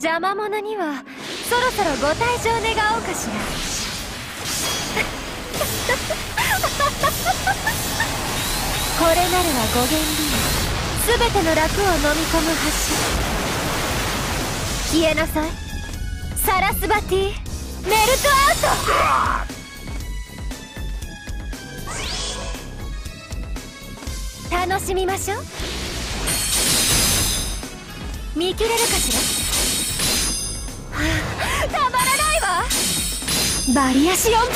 邪魔者にはそろそろご退場願おうかしら。これなるは五元理、全ての楽を飲み込む橋。消えなさい、サラスバティメルトアウト。楽しみましょう。見切れるかしら。はあ、たまらないわ。バリアシオンパラデ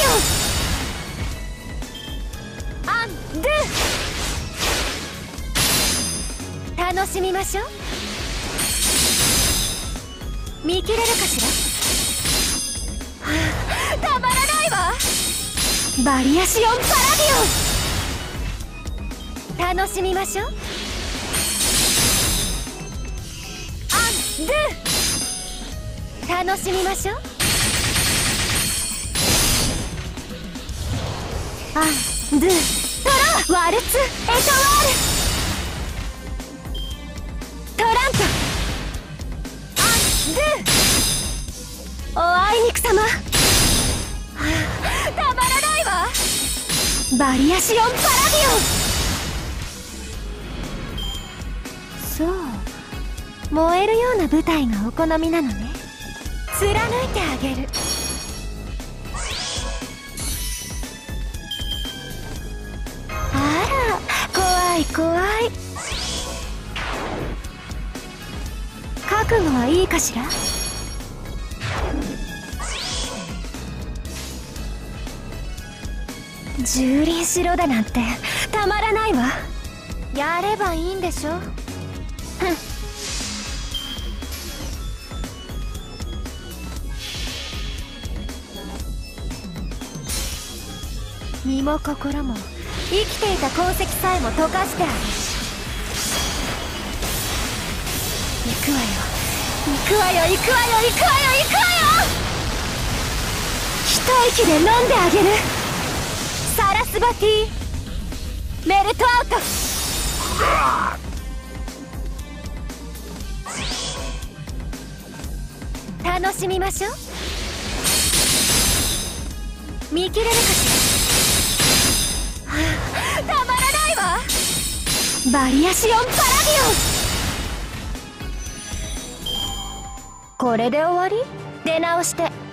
ィオンアンドゥ。楽しみましょう。見切れるかしら。はあ、たまらないわ。バリアシオンパラディオン楽しみましょう。アンドゥ楽しみましょう。アンドゥトラワルツエトワールトラントアンドゥおあいにくさま。はあ、たまらないわ。バリアシオンパラディオン。そう、燃えるような舞台がお好みなのね。貫いてあげる。あら、怖い怖い。覚悟はいいかしら。蹂躙しろだなんてたまらないわ。やればいいんでしょ。ふん。身も心も生きていた痕跡さえも溶かしてあげる。行くわよ行くわよ行くわよ行くわよ行くわよ。一息で飲んであげる。サラスバティメルトアウト。楽しみましょう。見切れるかしら。はあ、たまらないわ。バリアシオンパラディオン。これで終わり？出直して。